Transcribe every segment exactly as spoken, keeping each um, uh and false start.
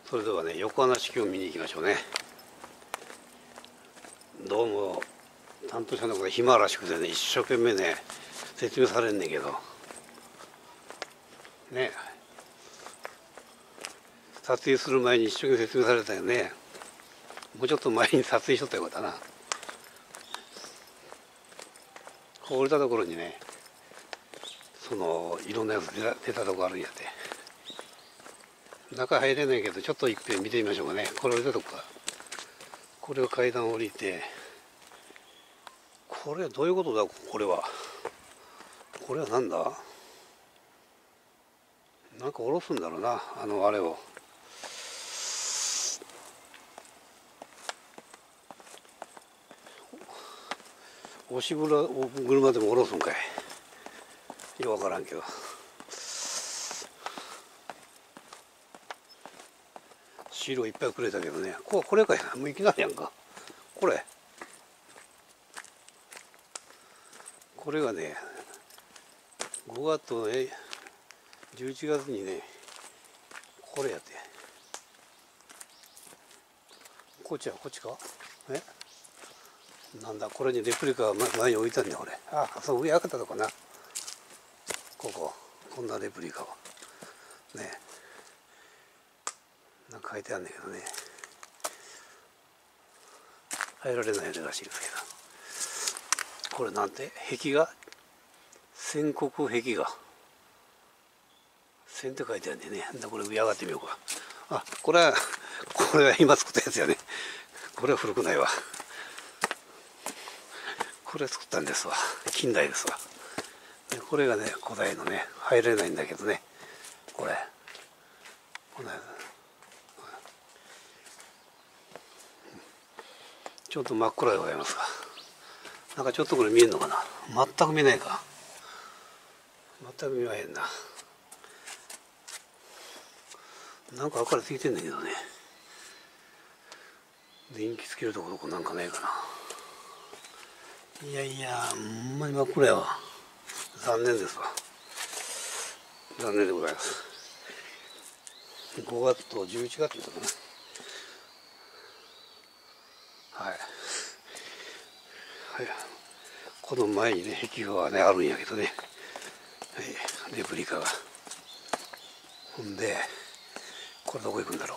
それではね、横穴式を見に行きましょうね。どうも担当者の方が暇らしくてね、一生懸命ね説明されんねんけどね、撮影する前に一生懸命説明されたよね。もうちょっと前に撮影しとったらよかったな。こうたところにね、そのいろんなやつ出た出たとこあるんやって。中入れないけどちょっといっぺん見てみましょうかね。これ降りたとこか。これを階段降りて、これはどういうことだ。これはこれはなんだ。なんか下ろすんだろうな、あのあれを。押し車でも下ろすんかい。よくわからんけど。シールをいっぱいくれたけどね。ここれかいな。もういきなりやんか。これ。これがね、ごがつとね、じゅういちがつにね、これやって。こっちはこっちか。えなんだ、これにレプリカが前に置いたんだよ、これ。あ、そう、上開けたとこな。ここ、こんなレプリカを。ね。なんか書いてあるんだけどね。入られないらしいですけど。これなんて壁画線刻壁画。線って書いてあるんでね。これ上上がってみようか。あ、これは、これは今作ったやつやね。これは古くないわ。これ作ったんですわ。近代ですわ。これがね、古代のね、入れないんだけどね。これ。このちょっと真っ暗でございますが。なんかちょっとこれ見えんのかな。全く見えないか。全く見えへんな。なんか明かりついてんだけどね。電気つけるとこどこなんかないかな。いやいや、ほんまに真っ暗やわ。残念ですわ。残念でございます。ごがつとじゅういちがつだったかな。はい。はい。この前にね、壁画がね、あるんやけどね。はい。レプリカが。ほんで、これどこ行くんだろう。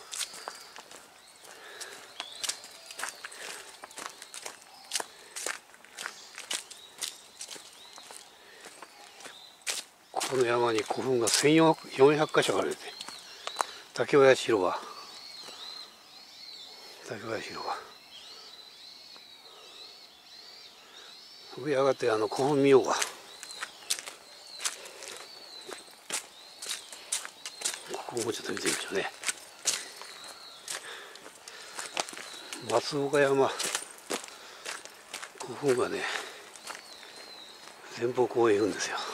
この山に古墳がせんよんひゃく箇所あるって。竹林広場。竹林広場。上上がってあの古墳見ようか。ここもちょっと見てみましょうね。松岡山古墳がね、前方後円行くんですよ。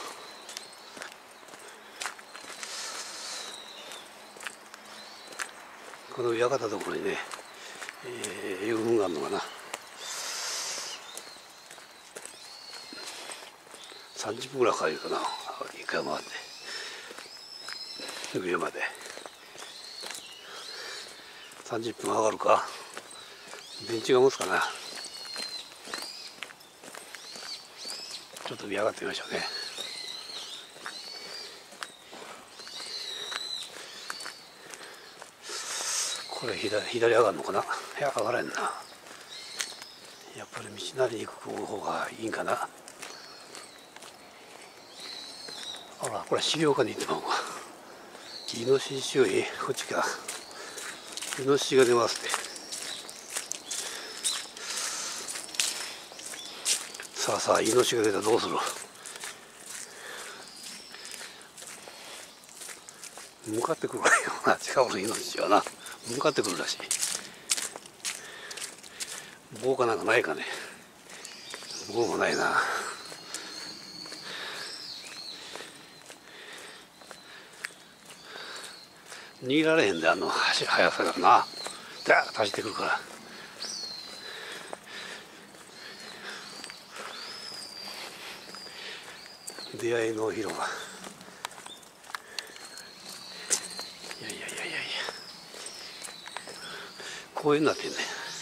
この上上がったところにね、えー、遊墳があるのかな。さんじゅっぷんぐらいかかるかな。一回回って上までさんじゅっぷん上がるか。電池が持つかな。ちょっと上上がってみましょうね。これ 左, 左上がるのかな。いや上がらんな。やっぱり道なりに行く方がいいんかな。あら、これ資料館に行ってまうわ。イノシシ注意。こっちか。イノシシが出ますって。さあさあ、イノシシが出たらどうする。向かってくるわよな。近くのイノシシはな、向かってくるらしい。棒かなんかないかね。棒もないな。逃げられへんで、あの速さがな。ダーッと走ってくるから。出会いの広場。いやいやいやいやいや。 公園になってんね。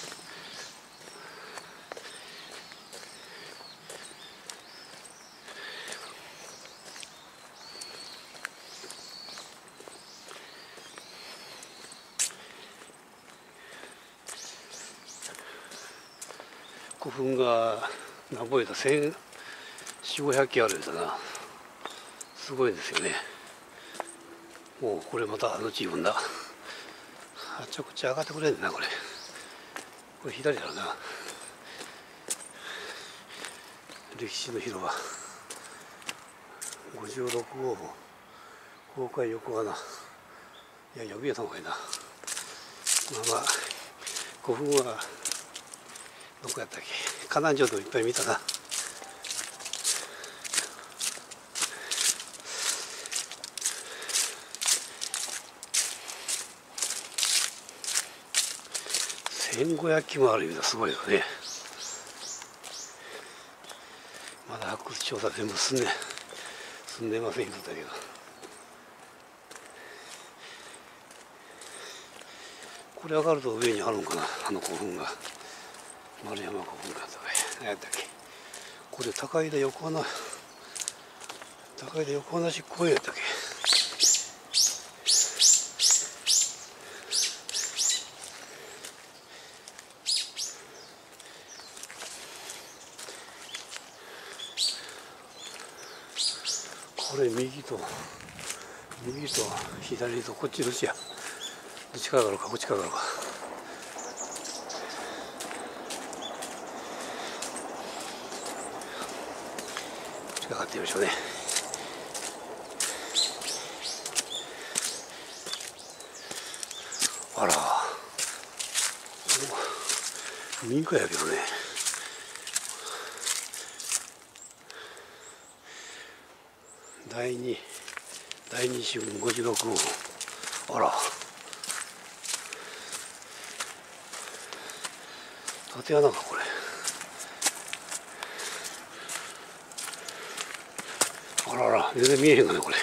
古墳が何ぼ言うたせんよんひゃくごひゃく基あるんだな。すごいですよね。もうこれまたあの自分だ。あちゃこちゃ上がってくれんねんなこれ。これ左だろうな。歴史の広場ごじゅうろく号崩壊横穴。いや呼びやった方がいいな。まあまあ古墳はどこやったっけ。河南城でもいっぱい見たな。せんごひゃく基もある意味ですごいよね。まだ発掘調査全部進んで進んでませんけど、これ上がると上にあるんかな、あの古墳が。丸山古墳が何やったっけ。これ高井田横穴、高井田横穴市公園やったっけ。これ右と右と左とこっちどっちや。どっちからだろうか、こっちからだろうか。近かってみましょうね。あら民家やけどね。第二第二四分ごじゅうろく号。あら縦穴かこれ。あらら全然見えへんがねこれ。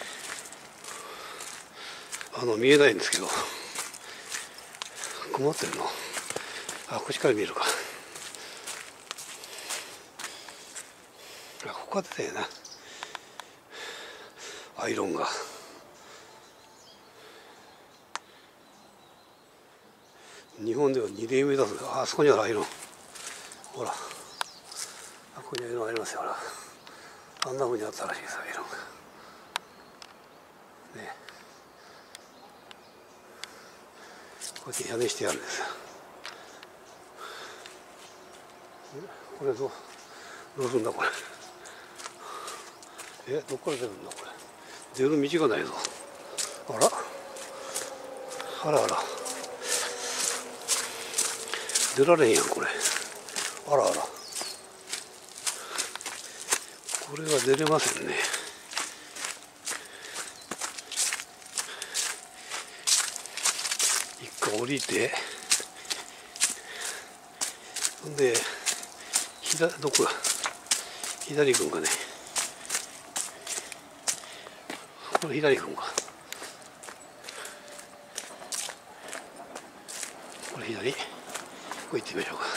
あの見えないんですけど曇ってるの。あこっちから見えるか。あここが出たよな、アイロンが。日本ではに例目だぞ。あそこにあるアイロン。ほらあここにアイロンありますよ。ほらあんなふうにあったらしいですアイロンがね。こうやって屋根してあるんですよ。これどうどうするんだこれ。えどっから出るんだこれ。出る道がないぞ。あらあらあら出られんやんこれ。あらあらこれは出れませんね。一回降りて、ほんで左どこだ左行くんかね。これ左行くんか。これ左ここ行ってみましょうか。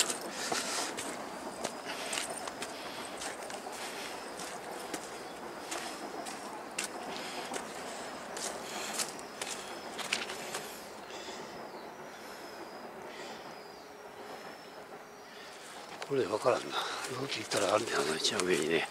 これ分からんな。どうって言ったらあるんだよな、一番上にね。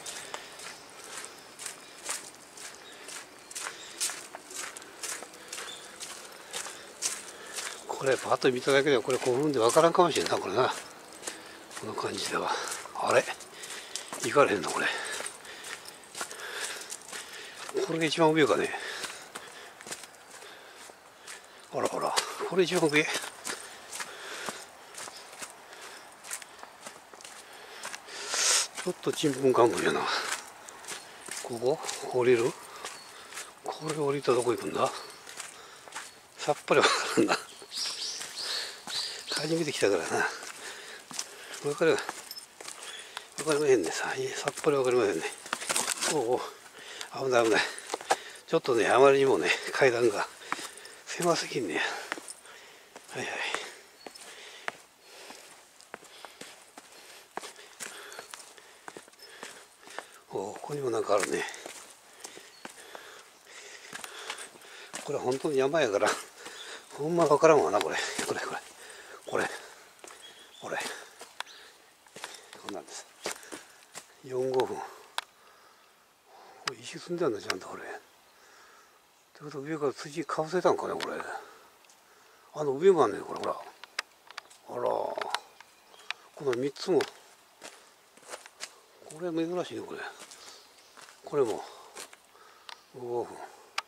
これパッと見ただけではこれ古墳で分からんかもしれんなこれな。この感じでは。あれ行かれへんのこれ。これが一番上かね。あらあらこれ一番上。ちょっとちんぷんかんぷんやな。ここ降りる。これ降りたらどこ行くんだ。さっぱり分からんな。初めて来たからな。分かる分かりませんね。さっぱり分かりませんね。おお危ない危ない。ちょっとねあまりにもね階段が狭すぎんね。はいはい。 こにもなんかあるね。これ本当に山やからほんま分からんわな。これこれこれこれこれこんなんです。よん、ごふん。石積んであるんだちゃんとこれ。ってことは上から土かぶせたんかねこれ。あの上もあんねんこれほら。あらこのみっつもこれ珍しいねこれ。これもごふん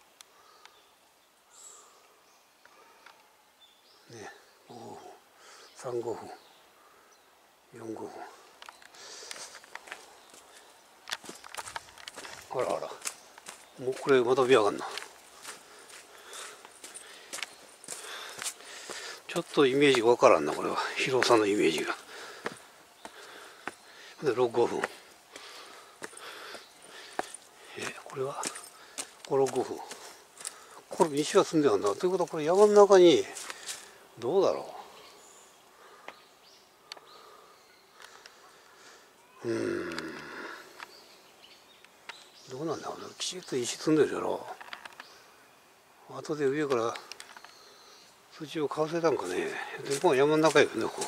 ね、ごふんさん、ごふんよん、ごふん。あらあらもうこれまたビアがんな。ちょっとイメージがわからんなこれは。広さのイメージが。でろく、ごふん。えこれはご、ろく、ごふん。これ石が積んであるんだということはこれ山の中にどうだろう。うーんどうなんだろうね。きちっと石積んでるやろ。後で上から土をかぶせたんかね。でここ山の中やけどねこ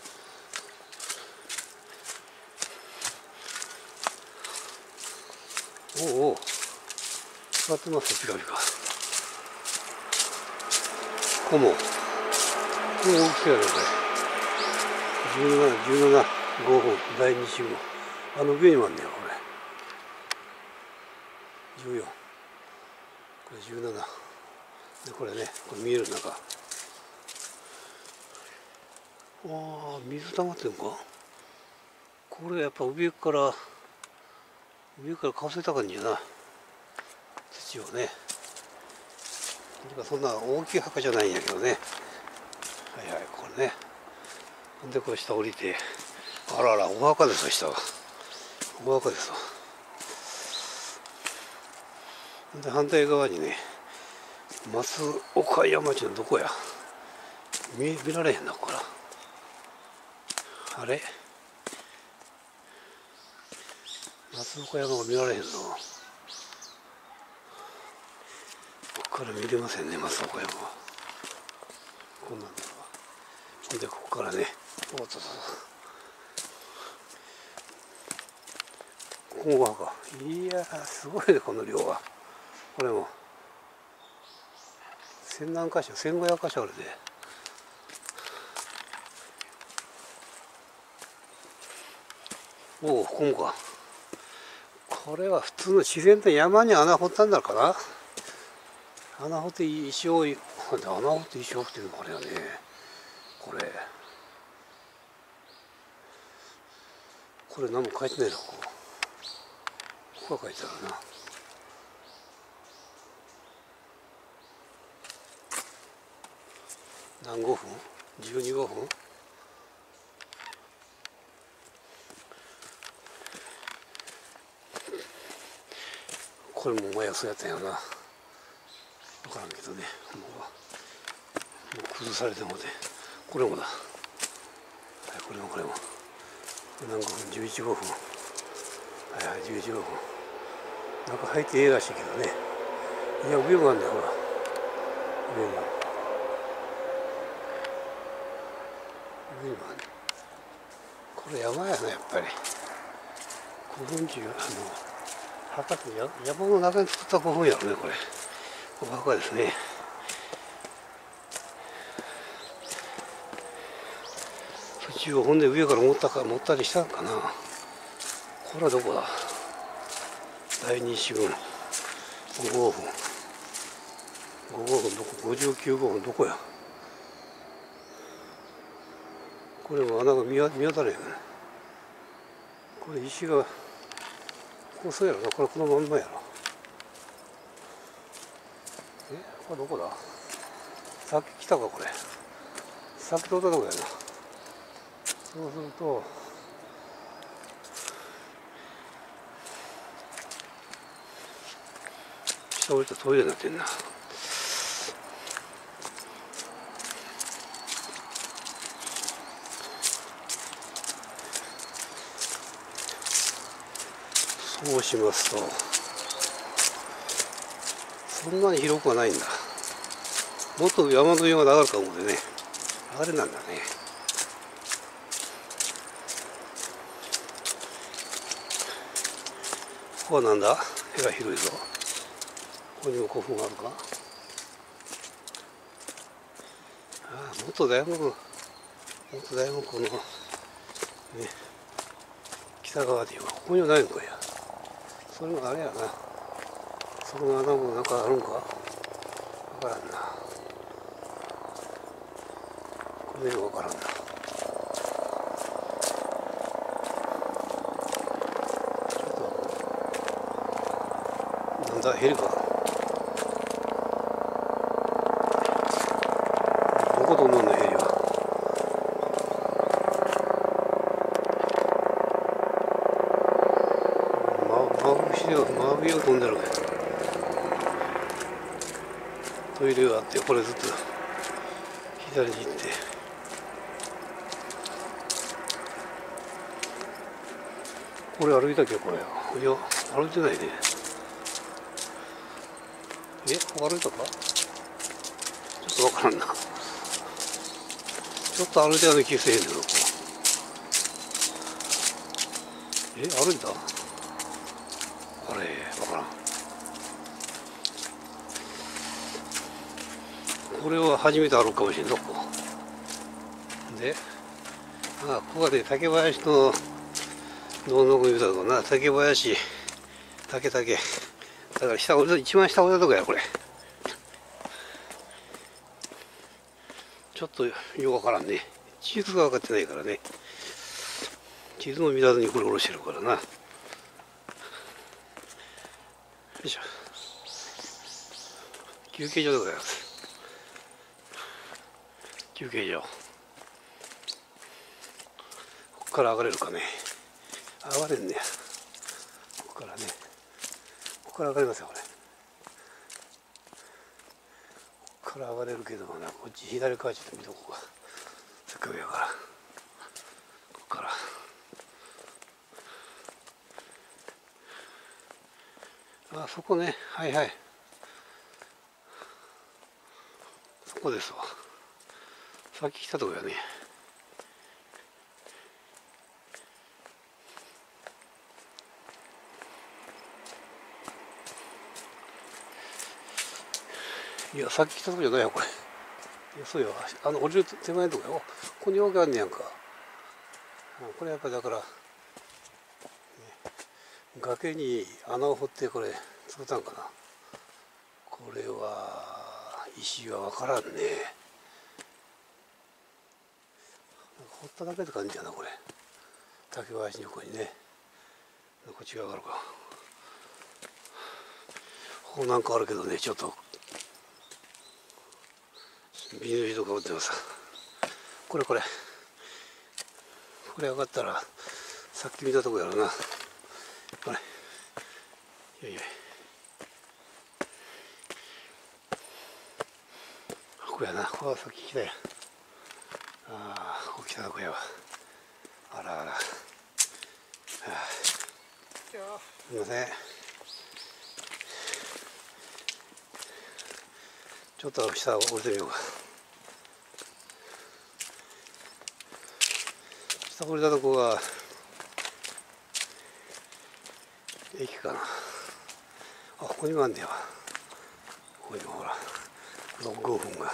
う。おうおう使ってますよピカピカ。ここもこの大きさやねこれ。じゅうなな、じゅうなな、ごふんだいに信号。あの上にもあんねんこれ。じゅうよん。これじゅうなな。でこれねこれ見える中。ああ水溜まってるのか。これやっぱ上から上からかぶせた感じやな土をね。そんな大きい墓じゃないんやけどね。はいはいこれね。ほんでこれ下降りてあらあらお墓ですよ下は。お墓ですわ。で反対側にね増岡山町のどこや 見, 見られへんなこれ。あれ増岡山が見られへんの。ここから見れませんね増岡山は。こんなんだわ。ほんでここからねおっとっとここが墓。いやーすごいねこの量は。これも千何箇所、千五百箇所あるで。おお、ここもか。これは普通の自然と山に穴掘ったんだかな。穴掘って石を、穴掘って石を掘ってるのかね。これ。これ何も書いてないのここ。ここは書いてあるな。何五分 ?じゅうに、ごふんこれもお前はそうやったんやろな。分からんけどね。もう、もう崩されてもて。これもだ。はい、これもこれも。何五分 ?じゅういち、ごふん。はいはい、じゅういち、ごふん。なんか入ってええらしいけどね。いや、上もあんねん、ほら。上も。上もあんねん。これ山やな、やっぱり。古墳地、あの、墓って山の中に作った古墳やろね、これ。お墓ですね。土をほんで上から持ったか持ったりしたんかな。これはどこだ。だいに四分ごふんごふんどこごじゅうきゅうごふんどこや。これも穴が見当たれへんね。これ石がこうそうやろな。これこのまんまやろ。えこれどこだ。さっき来たかこれ。さっき通ったとこやな。そうすると下降りたトイレになってんな。 こうしますとそんなに広くはないんだ。もっと山の上が流れるかもでね、流れなんだね。ここはなんだ、部屋広いぞ。ここにも古墳があるか。ああ、元大門、元大門このね、北側でいうか、ここにはないのかや。それもあれやな。そこの穴もなんかあるんか。わからんな。これもわからんな。ちょっとなんだヘリか。どこ飛んだんだヘリは。真上を飛んでる。トイレがあって、これずっと左に行って、これ歩いたっけこれ。いや歩いてないね。え、ここ歩いたか。ちょっとわからんな。ちょっと歩いたような気がせえへんけど。え、歩いた。あれ、わからん。これは初めて歩くかもしれんぞ、ここ。で、あ、ここはね、竹林の、どうのこ言うたとこな、竹林、竹竹。だから下、一番下降りたとこや、これ。ちょっとよくわからんね。地図が分かってないからね。地図も見らずにこれ下ろしてるからな。よいしょ。休憩所でございます。休憩所。ここから上がれるかね。上がれんねや。ここからね。ここから上がれますよ、これ。ここから上がれるけどもな、こっち左側ちょっと見とこうか。せっかくやから。ここから。あ、そこね。はいはい。そこですわ。さっき来たとこやね。いや、さっき来たとこじゃないよ、これ。いや、そうよ。あの、降りる手前のとこよ。ここに分かんねやんか。これやっぱりだから、ね、崖に穴を掘ってこれ作ったんかな。これは石は分からんね。掘っただけって感じやな、これ。竹林の横にね。こっち側があるか。ここなんかあるけどね、ちょっとビニールシートかぶってます。これこれ。これ上がったら、さっき見たとこやろな。これ。いやいや。ここやな。ここはさっき来たや。ああ、ここ来たとこやわ。あらあら。はあ、すみません。ちょっと下を降りてみようか。下降りたとこが駅かな。あ、ここにもあんねやわ。ここにもほらろくごうふんが。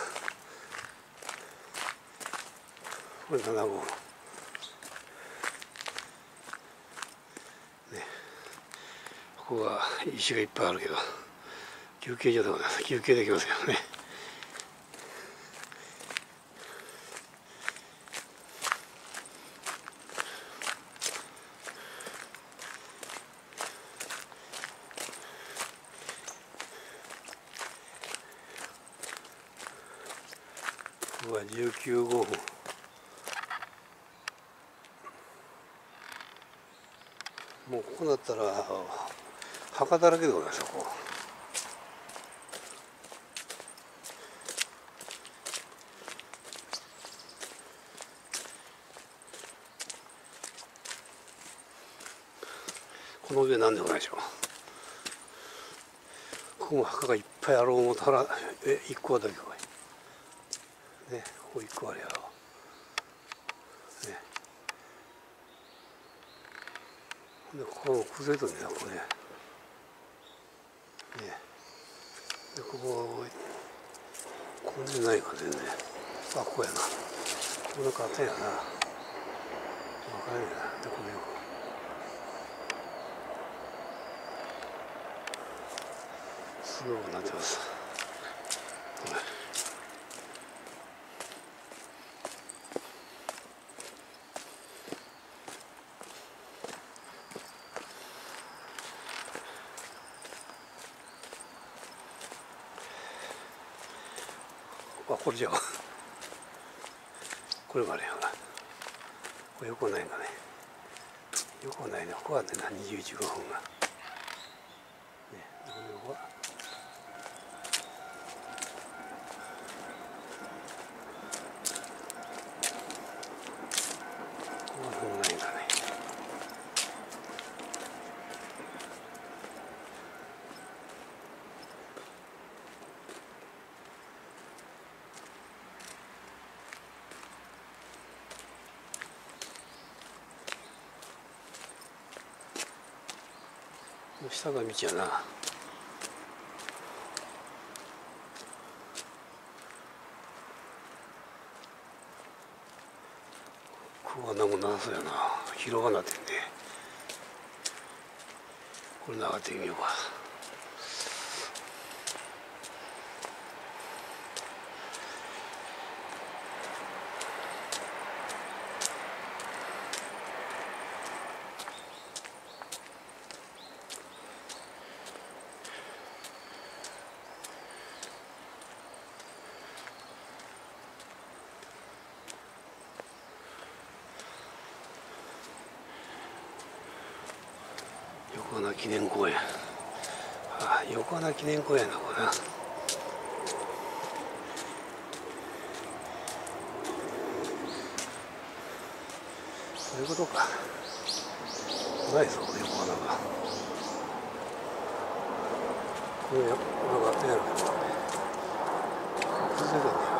これななごうふんね。ここは石がいっぱいあるけど休憩所でございます。休憩できますよね。ここはじゅうきゅうごうふん。もうここだったら墓だらけでございますよ、ここ。 この上なんでもないでしょ。ここも墓がいっぱいあろうもたら、え、一個だけこれ。ね、ここ一個あるやろ。ね。で、ここも崩れとんねんな、ここね。ね。で、ここ、ここにないか全然。あ、ここやな。ここなんかあったんやな。わからんやな。で、この横。すごくなってます。あ、これじゃあ。これもあれやな。これ横ないんかね。横ないね。ここはね、にじゅういちごふんが。ね、この横は。ここはそうないんかね。下が道やな。ここは何もなさそうやな。広がなってんね。これ上がってみようか。横穴記念公園。あ、横穴記念公園だこれな。そういうことか。ないぞ横穴が。これなんかあったやろけどね。崩れたね。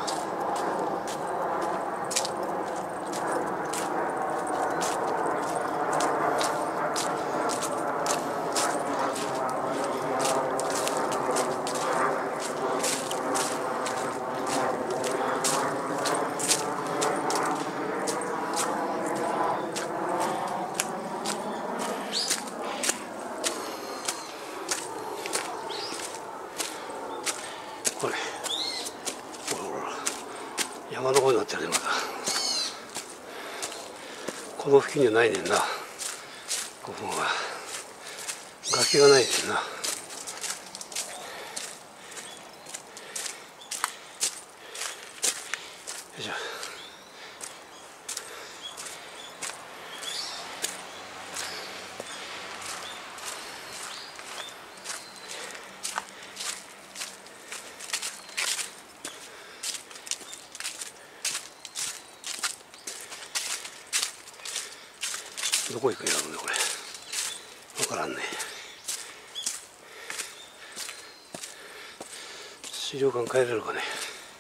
これほらほら山の方になってるね。まだこの付近にはないねんな。ここは崖がないねんな。よいしょ。どこ行くんやろうねこれ。分からんね。資料館帰れるかね。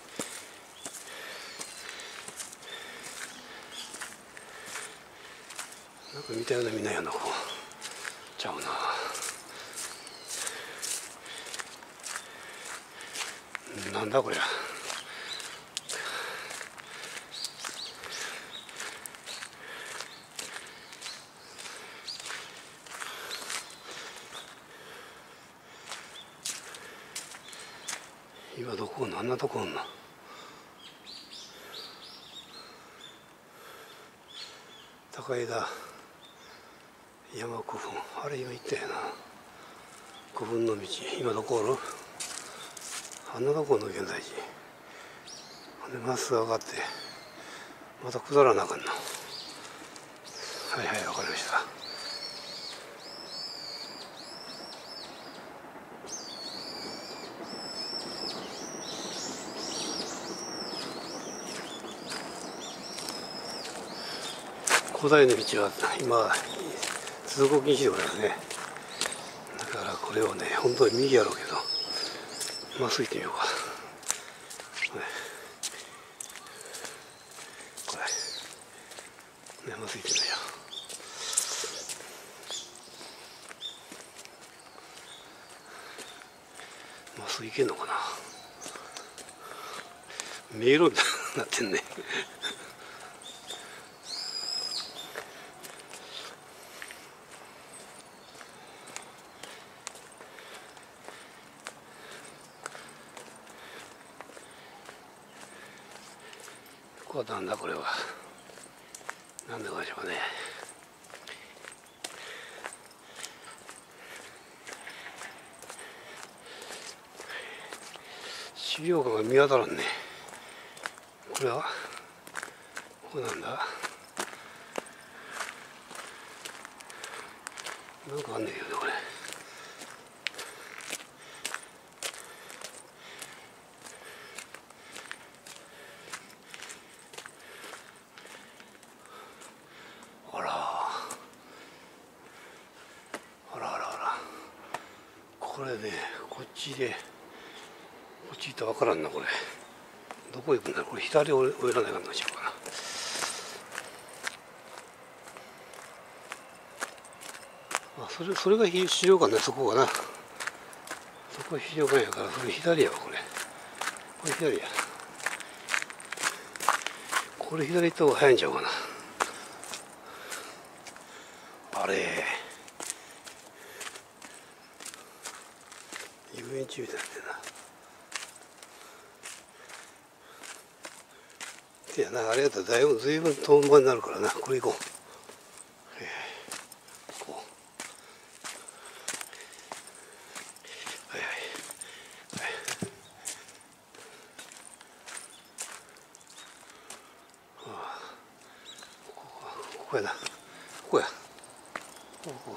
なんか見たような見ないようなここちゃうな。なんだこりゃ。今どこあんなとこおんの。高枝山古墳、あれ今行ったやな。古墳の道、今どこおる。あんなとこの現在地でまっすぐ上がってまた下らなあかんの。はいはい、わかりました。古代の道は今通行禁止でございますね。 これをね、本当に右やろうけど、まっすぐ行ってみようか。これ、これ、ね、まっすぐ行ってみよう。まっすぐ行けんのかな。迷路みたいになってんね。これはなんだこれは。なんだこれでしょうね。資料館が見当たらんね。これはこれなんだ。なんかあんねんけどねこれ。あらあらあらあら。これね、こっちでこっち行ったら分からんなこれ。どこ行くんだろう。これ左を降りらないかんのしようかな。あ、それそれが資料館ね、そこかな。そこは資料館やから、それ左やわこれ。これ左や。これ左行った方が早いんちゃうかな。あれ遊園地みたいになってんな。いやな、あれやったらだいぶ随分遠回りになるからな。これ行こう。えー、こう。はいはいはい。はあ、ここここやな。ここや。ここここ。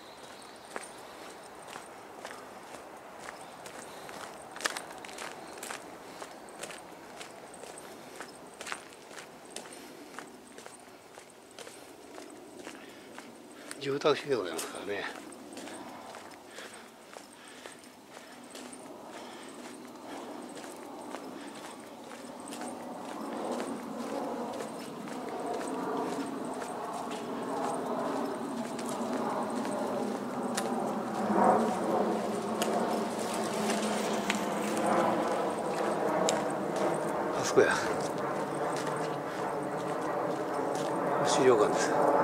住宅地でございますからね。あそこや。資料館です。